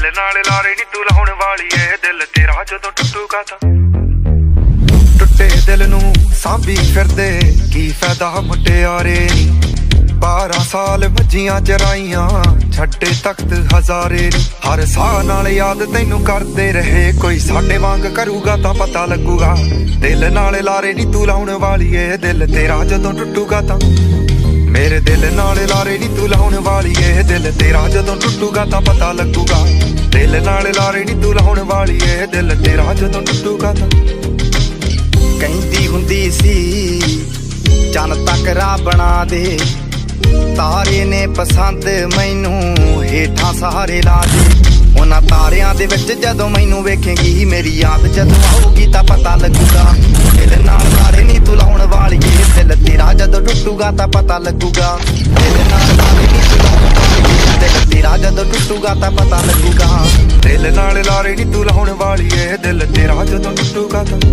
दिल नाल लारे नी तू लाउण वाली ए दिल तेरा जदों टुटूगा तां टुटे दिल नू सांभी फिरदे की फायदा मुटियारे 12 साल भजियां चराइयां छड्डे तख्त हजारे हर साह नाल याद तैनू करदे रहे कोई साडे वांग करूगा तां पता लगूगा दिल नाल लारे नी तू लाउण वाली ए दिल तेरा जदों टुटूगा तां मेरे दिल नाल लारे नी तू लाउण वाली ए दिल तेरा जदों टुटूगा तां पता लगूगा दिल नाल लारे नी तू लाउण वाली ए दिल तेरा जदों टुटूगा तां कहंदी हुंदी सी चन तक राह बना दे तारे ने पसंद मैनू हेठां सहारे ला दे उन्हां तारियां दे विच जदों मैनू वेखेंगी मेरी याद जदों आऊगी तां पता लगूगा दिल नाल लारे नी तू लाउण वाली ए दिल तेरा जदों टुटूगा तां पता लगूगा दिल नाल लारे नी तू लाउण वाली ए दिल तेरा जदों टुटूगा तां पता लगूगा दिल नाल लारे नी तू लाउण वाली ए दिल तेरा जदों टुटूगा तां